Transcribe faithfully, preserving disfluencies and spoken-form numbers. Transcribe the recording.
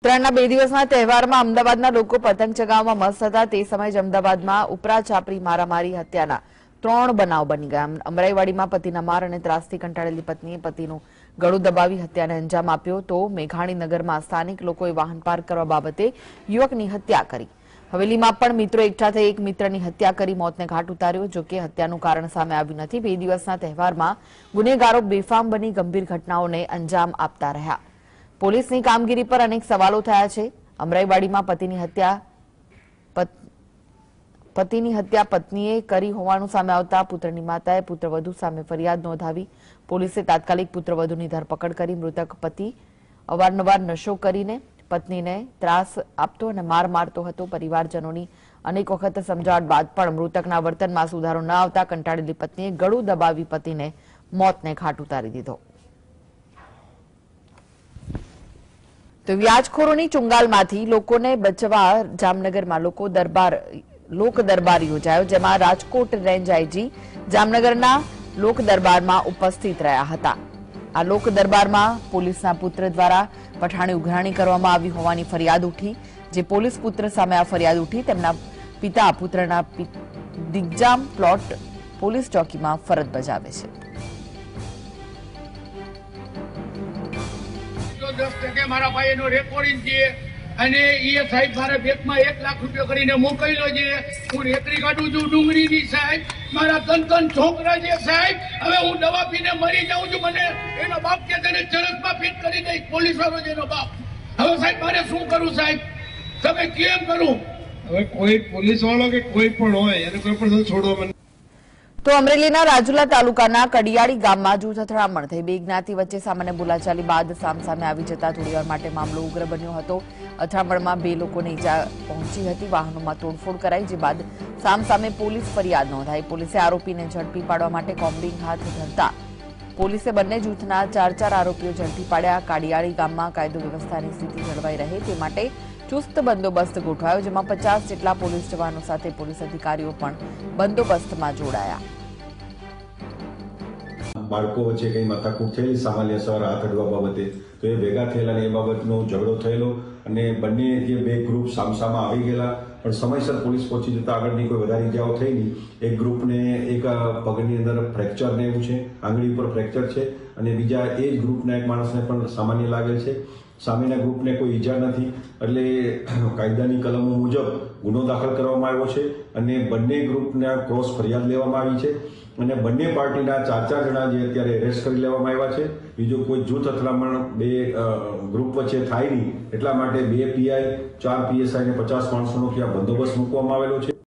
ઉત્તરાયણના બે દિવસના તહેવારમાં અમદાવાદના લોકો પતંગ ચગાવવામાં મસ્ત હતા। તે સમયે જ અમદાવાદમાં ઉપરા ચાપરી મારામારી હત્યાના ત્રણ બનાવ બની ગયા। અમરાઈવાડીમાં પતિના માર અને ત્રાસથી કંટાળેલી પત્નીએ પતિનું ગળું દબાવી હત્યાને અંજામ આપ્યો તો મેઘાણીનગરમાં સ્થાનિક લોકોએ વાહન પાર્ક કરવા બાબતે યુવકની હત્યા કરી। હવેલીમાં પણ મિત્રો એકઠા થઈ એક મિત્રની હત્યા કરી મોતને ઘાટ ઉતાર્યો। જો કે હત્યાનું કારણ સામે આવ્યું નથી। બે દિવસના તહેવારમાં ગુનેગારો બેફામ બની ગંભીર ઘટનાઓને અંજામ આપતા રહ્યા। પોલીસની કામગીરી પર અનેક સવાલો થયા છે। અમરાઈવાડીમાં પતિની હત્યા પતિની હત્યા પત્નીએ કરી હોવાનું સામે આવતા પુત્રની માતાએ પુત્રવધુ સામે ફરિયાદ નોંધાવી। પોલીસે તાત્કાલિક પુત્રવધુની ધરપકડ કરી। મૃતક પતિ અવારનવાર નશો કરીને પત્નીને ત્રાસ આપતો અને માર મારતો હતો। પરિવારજનોની અનેક વખત સમજાવટ બાદ પણ મૃતકના વર્તનમાં સુધારો ન આવતા કંટાળેલી પત્નીએ ગળું દબાવી પતિને મોતને ઘાટ ઉતારી દીધો। તો વ્યાજખોરોની ચુંગાલમાંથી લોકોને બચવા જામનગરમાં લોકો દરબાર લોક દરબાર યોજાયો, જેમાં રાજકોટ રેન્જ આઈજી જામનગરના લોક દરબારમાં ઉપસ્થિત રહ્યા હતા। આ લોક દરબારમાં પોલીસના પુત્ર દ્વારા પઠાણી ઉઘરાણી કરવામાં આવી હોવાની ફરિયાદ ઉઠી। જે પોલીસ પુત્ર સામે આ ફરિયાદ ઉઠી તેમના પિતા પુત્રના દિગ્જામ પ્લોટ પોલીસ ચોકીમાં ફરજ બજાવે છે। दस टके मारा भाई नो रेकॉर्डिंग छे अने ये साहेब मारा बैंक में एक लाख रुपया કરીને મોકલ્યો છે। હું રેકડી કાઢું છું ડુંગળીની સાહેબ, મારા ત્રણ ત્રણ છોકરા છે સાહેબ। હવે હું દવા પીને મરી જાઉં છું। મને એનો બાપ કે તને ચરસમાં ફિટ કરી દે પોલીસ વાળો છે એનો બાપ। હવે સાહેબ મારે શું કરું સાહેબ, તમે કેમ કરું? હવે કોઈ પોલીસ વાળો કે કોઈ પણ હોય એને કોઈ પણ છોડો મને। તો અમરેલીના રાજુલા તાલુકાના કડિયાળી ગામમાં જૂથ અથડામણ થઈ। બે જ્ઞાતિ વચ્ચે સામાન્ય બોલાચાલી બાદ સામસામે આવી જતા થોડીવાર માટે મામલો ઉગ્ર બન્યો હતો। અથડામણમાં બે લોકોને ઈજા પહોંચી હતી। વાહનોમાં તોડફોડ કરાઈ, જે બાદ સામસામે પોલીસ ફરિયાદ નોંધાઈ। પોલીસે આરોપીને ઝડપી પાડવા માટે કોમ્બિંગ હાથ ધરતા પોલીસે બંને જૂથના ચાર ચાર આરોપીઓ ઝડપી પાડ્યા। કાડિયાળી ગામમાં કાયદો વ્યવસ્થાની સ્થિતિ જળવાઈ રહે તે માટે ચુસ્ત બંદોબસ્ત ગોઠવાયો, જેમાં પચાસ જેટલા પોલીસ જવાનો સાથે પોલીસ અધિકારીઓ પણ બંદોબસ્તમાં જોડાયા। બાળકો વચ્ચે કંઈ માથાકૂટ થયેલી સામાન્ય સવાર હાથ અડવા બાબતે, તો એ ભેગા થયેલા અને એ બાબતનો ઝઘડો થયેલો અને બંને જે બે ગ્રુપ સામસામા આવી ગયેલા, પણ સમયસર પોલીસ પહોંચી જતા આગળની કોઈ વધારે ઇજાઓ થઈ નહીં। એક ગ્રુપને એક પગની અંદર ફ્રેક્ચર ને એવું છે, આંગળી ઉપર ફ્રેક્ચર છે, અને બીજા એ જ ગ્રુપના એક માણસને પણ સામાન્ય લાગેલ છે। સામેના ગ્રુપને કોઈ ઈજા નથી, એટલે કાયદાની કલમો મુજબ ગુનો દાખલ કરવામાં આવ્યો છે અને બંને ગ્રુપના ક્રોસ ફરિયાદ લેવામાં આવી છે અને બંને પાર્ટીના ચાર ચાર જણા જે અત્યારે એરેસ્ટ કરી લેવામાં આવ્યા છે। બીજો કોઈ જૂથ અથડામણ બે ગ્રુપ વચ્ચે થાય નહીં એટલા માટે બે પીઆઈ, ચાર પીએસઆઈ અને પચાસ માણસોનો ત્યાં બંદોબસ્ત મૂકવામાં આવેલો છે।